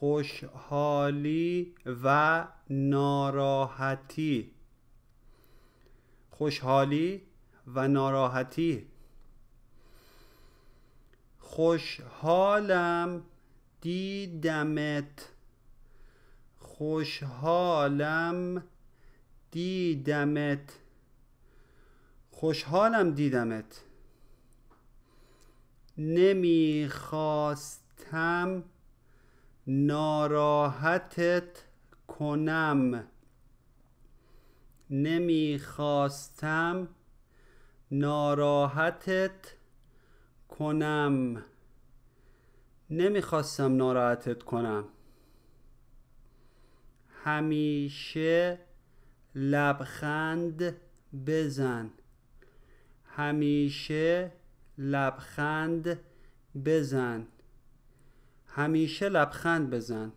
خوشحالی و ناراحتی. خوشحالی و ناراحتی. خوشحالم دیدمت. خوشحالم دیدمت. خوشحالم دیدمت. نمیخواستم ناراحتت کنم. نمیخواستم ناراحتت کنم. نمیخواستم ناراحتت کنم. همیشه لبخند بزن. همیشه لبخند بزن. همیشه لبخند بزن.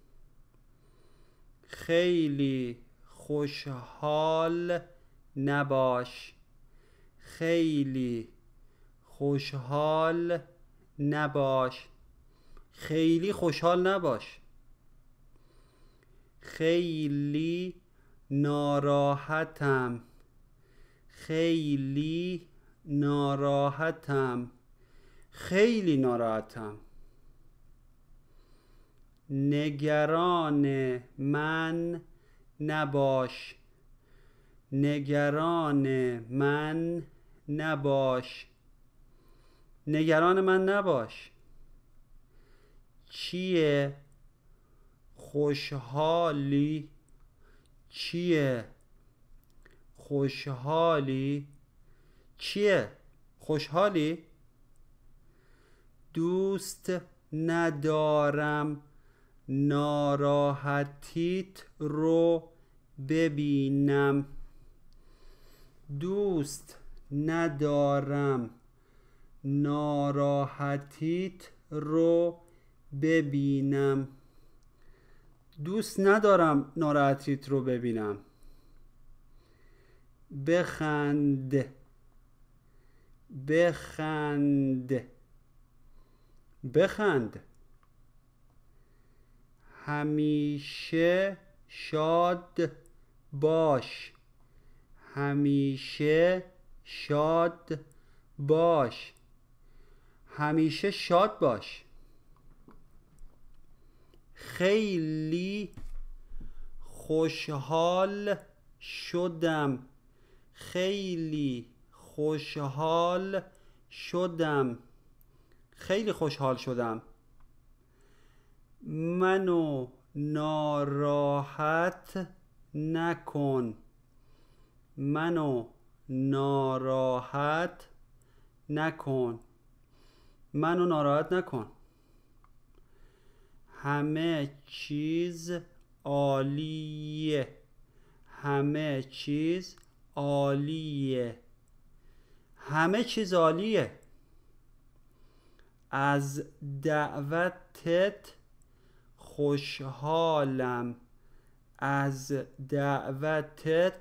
خیلی خوشحال نباش. خیلی خوشحال نباش. خیلی خوشحال نباش. خیلی ناراحتم. خیلی ناراحتم. خیلی ناراحتم. نگران من نباش. نگران من نباش. نگران من نباش. چیه؟ خوشحالی؟ چیه؟ خوشحالی؟ چیه؟ خوشحالی؟ دوست ندارم ناراحتیت رو ببینم. دوست ندارم ناراحتیت رو ببینم. دوست ندارم ناراحتیت رو ببینم. بخند. بخند. بخند. همیشه شاد باش. همیشه شاد باش. همیشه شاد باش. خیلی خوشحال شدم. خیلی خوشحال شدم. خیلی خوشحال شدم. منو ناراحت نکن. منو ناراحت نکن. منو ناراحت نکن. همه چیز عالیه. همه چیز عالیه. همه چیز عالیه. از دعوتت خوشحالم. از دعوتت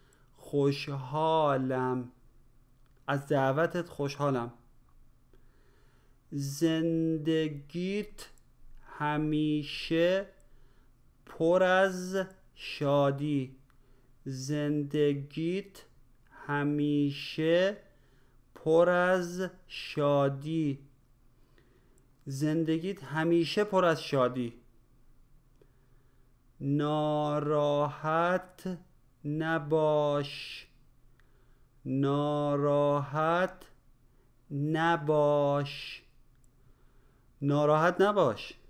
خوشحالم. از دعوتت خوشحالم. زندگیت همیشه پر از شادی. زندگیت همیشه پر از شادی. زندگیت همیشه پر از شادی. ناراحت نباش. ناراحت نباش. ناراحت نباش.